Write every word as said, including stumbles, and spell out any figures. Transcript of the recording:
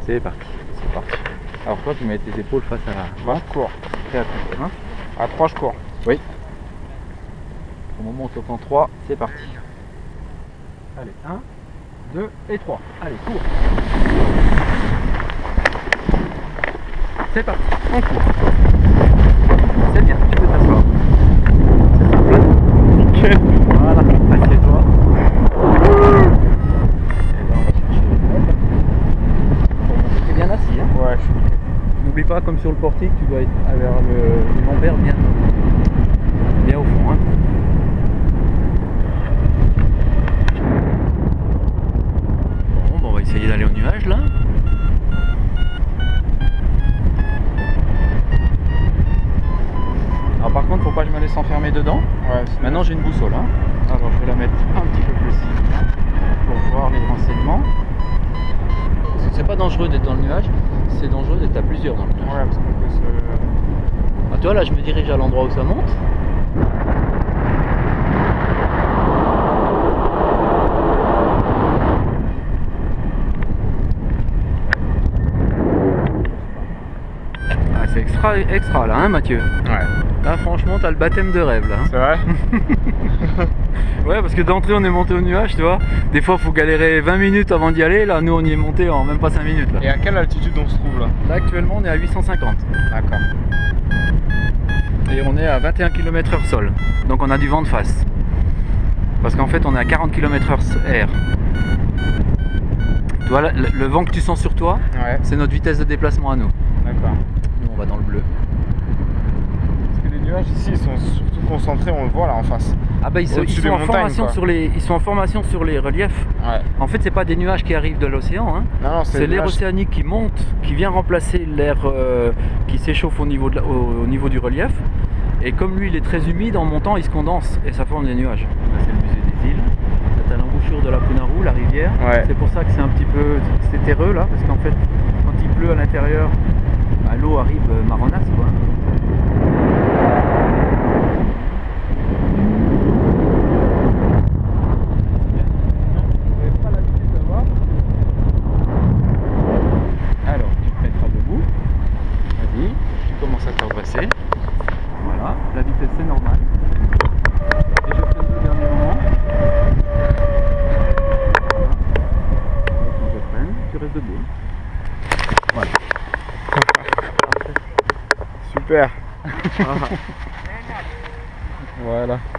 C'est parti. C'est parti. Alors toi, tu mets tes épaules face à la... Moi, je cours. Prêt à courir, hein? À trois, je cours. Oui. Au moment où tu entends trois, c'est parti. Allez, un, deux et trois. Allez, cours. C'est parti, on court. C'est bien, tu peux t'asseoir. C'est ça, plat. Nickel. Voilà, assieds-toi. Et là, on va chercher. Tu es bien assis, hein? Ouais, je suis. N'oublie pas, comme sur le portique, tu dois être vers le, le lombaire bien, bien au fond, hein. Bon, bon, on va essayer d'aller au nuage là. Alors par contre, faut pas que je me laisse enfermer dedans. Ouais, Maintenant j'ai une boussole, hein. Alors je vais la mettre un petit peu plus ici pour voir les renseignements. Parce que c'est pas dangereux d'être dans le nuage, c'est dangereux d'être à plusieurs dans le nuage. Ouais, parce qu'on peut se. Ah, tu vois, là je me dirige à l'endroit où ça monte. Ah, c'est extra, extra là, hein Mathieu? Ouais. Là franchement t'as le baptême de rêve là, hein. C'est vrai. Ouais, parce que d'entrée on est monté au nuage, tu vois. Des fois faut galérer vingt minutes avant d'y aller, là nous on y est monté en même pas cinq minutes là. Et à quelle altitude on se trouve là? Là actuellement on est à huit cent cinquante. D'accord. Et on est à vingt et un kilomètres heure sol. Donc on a du vent de face. Parce qu'en fait on est à quarante kilomètres heure air. Tu vois, le, le vent que tu sens sur toi, Ouais. c'est notre vitesse de déplacement à nous. D'accord. Nous on va dans le bleu. Parce que les nuages ici, ils sont surtout concentrés, on le voit là en face. Ah bah ils, se- Au-dessus ils des sont en montagnes, formation quoi. sur les, ils sont en formation sur les reliefs. Ouais. En fait c'est pas des nuages qui arrivent de l'océan, hein. Non, non, C'est les l'air nuages- océanique qui monte, qui vient remplacer l'air euh, qui s'échauffe au, niveau de la- au, au niveau du relief. Et comme lui il est très humide, en montant il se condense et ça forme des nuages. Là c'est le musée des îles. Là t'as l'embouchure de la Punarou, la rivière. Ouais. C'est pour ça que c'est un petit peu c'est terreux là, parce qu'en fait quand il pleut à l'intérieur, bah, l'eau arrive euh, marronasse quoi. Alors, tu te mettras debout. Vas-y, tu commences à te redresser. Voilà, la vitesse c'est normal. Et je fais le dernier moment. Voilà. Et quand je freine, tu restes debout. Voilà. Super. Voilà.